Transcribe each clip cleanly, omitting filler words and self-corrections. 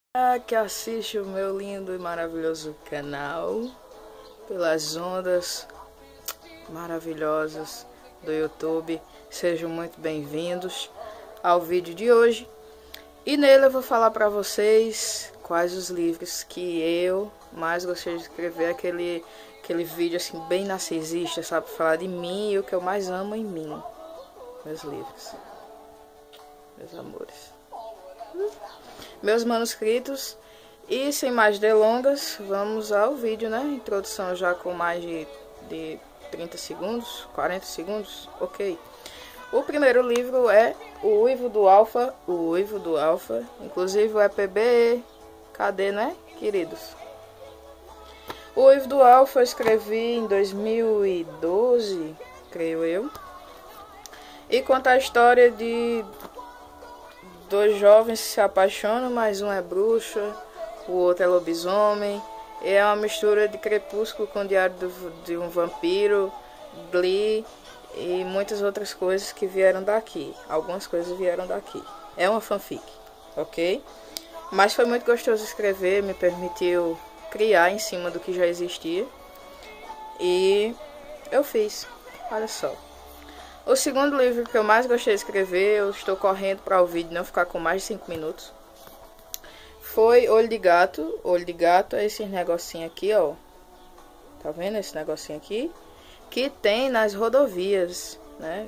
Que assiste o meu lindo e maravilhoso canal pelas ondas maravilhosas do YouTube. Sejam muito bem-vindos ao vídeo de hoje. E nele eu vou falar para vocês quais os livros que eu mais gostei de escrever. Aquele vídeo assim bem narcisista, sabe? Falar de mim e o que eu mais amo em mim. Meus livros, meus amores, meus manuscritos. E sem mais delongas, vamos ao vídeo, né? Introdução já com mais de 30 segundos, 40 segundos, ok. O primeiro livro é O Uivo do Alfa, O Uivo do Alfa, inclusive o EPB, cadê, né, queridos? O Uivo do Alfa eu escrevi em 2012, creio eu, e conta a história de dois jovens que se apaixonam, mas um é bruxa, o outro é lobisomem. É uma mistura de Crepúsculo com Diário de um Vampiro, Glee e muitas outras coisas que vieram daqui. Algumas coisas vieram daqui. É uma fanfic, ok? Mas foi muito gostoso escrever, me permitiu criar em cima do que já existia. E eu fiz, olha só. O segundo livro que eu mais gostei de escrever, eu estou correndo para o vídeo não ficar com mais de 5 minutos, foi Olho de Gato. Olho de Gato é esse negocinho aqui, ó. Tá vendo esse negocinho aqui? Que tem nas rodovias, né?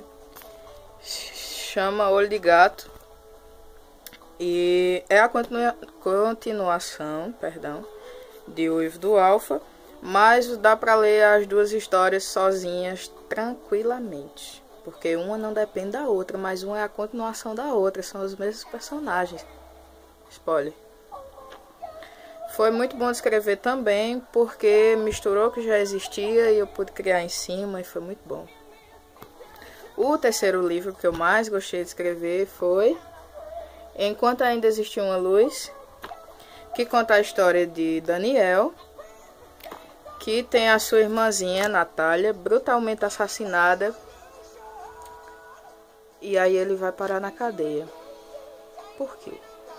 Chama Olho de Gato. E é a continuação, perdão, de O Uivo do Alfa. Mas dá para ler as duas histórias sozinhas, tranquilamente. Porque uma não depende da outra, mas uma é a continuação da outra. São os mesmos personagens. Spoiler. Foi muito bom de escrever também, porque misturou o que já existia e eu pude criar em cima e foi muito bom. O terceiro livro que eu mais gostei de escrever foi Enquanto Ainda Existia uma Luz, que conta a história de Daniel, que tem a sua irmãzinha, Natália, brutalmente assassinada. E aí ele vai parar na cadeia. Por quê?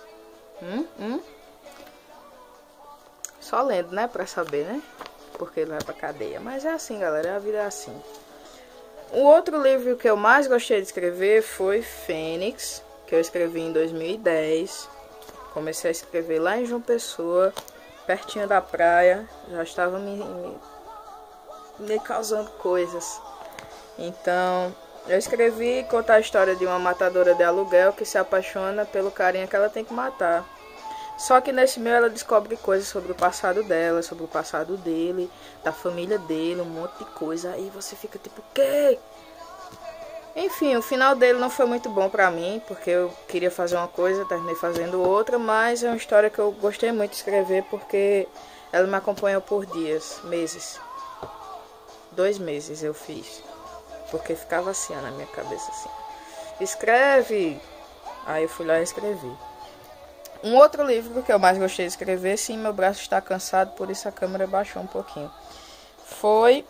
Só lendo, né? Pra saber, né? Porque ele vai pra cadeia. Mas é assim, galera. A vida é assim. O outro livro que eu mais gostei de escrever foi Fênix, que eu escrevi em 2010. Comecei a escrever lá em João Pessoa, pertinho da praia. Já estava me causando coisas. Então, eu escrevi contar a história de uma matadora de aluguel que se apaixona pelo carinha que ela tem que matar. Só que nesse meio ela descobre coisas sobre o passado dela, sobre o passado dele, da família dele, um monte de coisa. Aí você fica tipo, o quê? Enfim, o final dele não foi muito bom pra mim, porque eu queria fazer uma coisa, terminei fazendo outra, mas é uma história que eu gostei muito de escrever porque ela me acompanhou por dias, meses. 2 meses eu fiz, porque ficava assim na minha cabeça assim. Escreve! Aí eu fui lá e escrevi. Um outro livro que eu mais gostei de escrever, sim, meu braço está cansado, por isso a câmera baixou um pouquinho, foi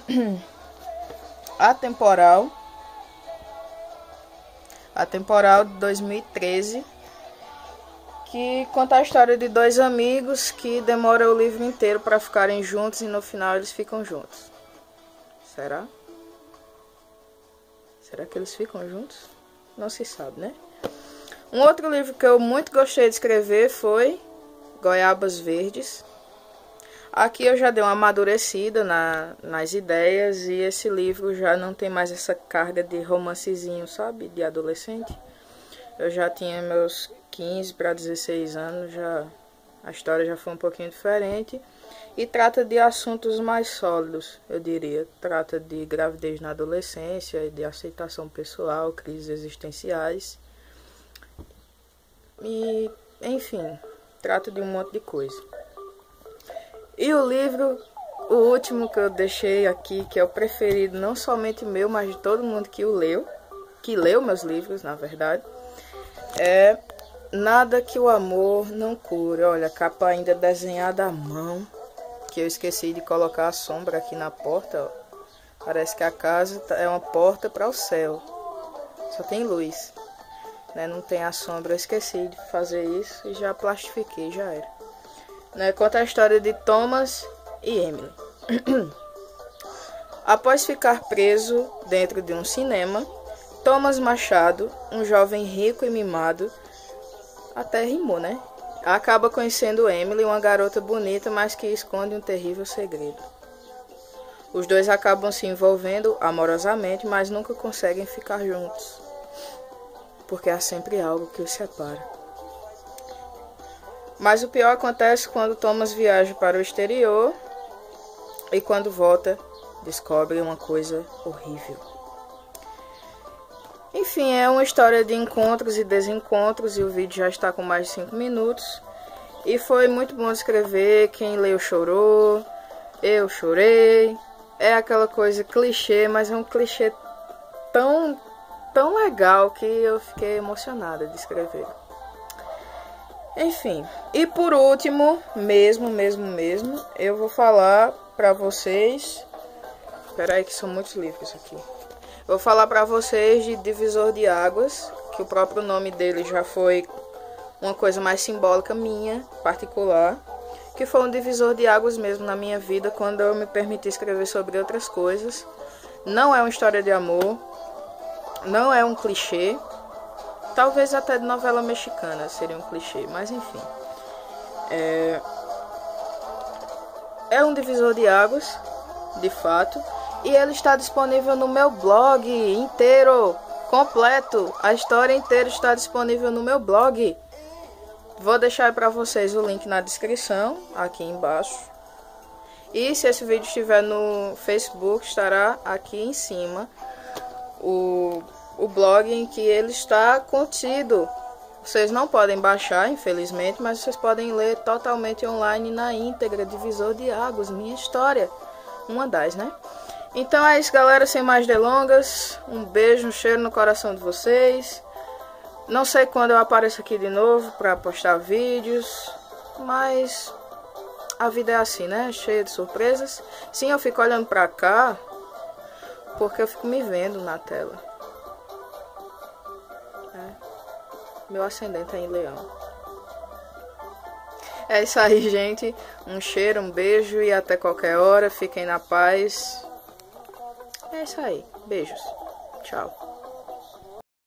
Atemporal de 2013, que conta a história de dois amigos que demoram o livro inteiro para ficarem juntos e no final eles ficam juntos. Será? Será que eles ficam juntos? Não se sabe, né? Um outro livro que eu muito gostei de escrever foi Goiabas Verdes. Aqui eu já dei uma amadurecida nas ideias e esse livro já não tem mais essa carga de romancezinho, sabe? De adolescente. Eu já tinha meus 15 para 16 anos, a história já foi um pouquinho diferente. E trata de assuntos mais sólidos, eu diria. Trata de gravidez na adolescência, de aceitação pessoal, crises existenciais. E, enfim, trata de um monte de coisa. E o livro, o último que eu deixei aqui, que é o preferido não somente meu, mas de todo mundo que leu meus livros, na verdade, é Nada que o Amor Não Cure. Olha, a capa ainda desenhada à mão, que eu esqueci de colocar a sombra aqui na porta, ó. Parece que a casa é uma porta para o céu, só tem luz. né? Não tem a sombra. Eu esqueci de fazer isso e já plastifiquei, já era. Né? Conta a história de Thomas e Emily. Após ficar preso dentro de um cinema, Thomas Machado, um jovem rico e mimado, até rimou, né? Acaba conhecendo Emily, uma garota bonita, mas que esconde um terrível segredo. Os dois acabam se envolvendo amorosamente, mas nunca conseguem ficar juntos, porque há sempre algo que os separa. Mas o pior acontece quando Thomas viaja para o exterior e quando volta, descobre uma coisa horrível. Enfim, é uma história de encontros e desencontros e o vídeo já está com mais de 5 minutos. E foi muito bom escrever, quem leu chorou, eu chorei. É aquela coisa clichê, mas é um clichê tão legal que eu fiquei emocionada de escrever. Enfim, e por último, mesmo, eu vou falar pra vocês... Espera aí que são muitos livros aqui. Vou falar pra vocês de Divisor de Águas, que o próprio nome dele já foi uma coisa mais simbólica minha, particular, que foi um divisor de águas mesmo na minha vida, quando eu me permiti escrever sobre outras coisas. Não é uma história de amor, não é um clichê, talvez até de novela mexicana seria um clichê, mas enfim. É um divisor de águas, de fato, e ele está disponível no meu blog inteiro, completo. A história inteira está disponível no meu blog. Vou deixar para vocês o link na descrição, aqui embaixo. E se esse vídeo estiver no Facebook, estará aqui em cima o blog em que ele está contido. Vocês não podem baixar, infelizmente, mas vocês podem ler totalmente online na íntegra. Divisor de Águas, minha história. Uma das, né? Então é isso, galera, sem mais delongas. Um beijo, um cheiro no coração de vocês. Não sei quando eu apareço aqui de novo para postar vídeos, mas a vida é assim, né? Cheia de surpresas. Sim, eu fico olhando para cá porque eu fico me vendo na tela. Meu ascendente é em Leão. É isso aí, gente. Um cheiro, um beijo e até qualquer hora. Fiquem na paz. É isso aí. Beijos. Tchau.